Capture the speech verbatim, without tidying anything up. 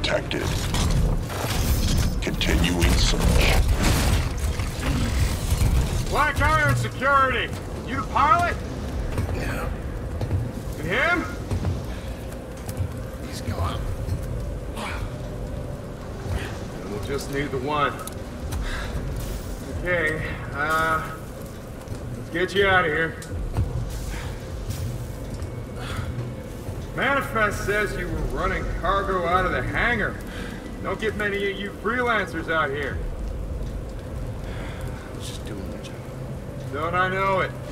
detected. Continuing search. Black Iron Security! You the pilot? Yeah. And him? He's gone. And we'll just need the one. Okay, uh... let's get you out of here. Manifest says you were running cargo out of the hangar. Don't get many of you freelancers out here. I was just doing my job. Don't I know it?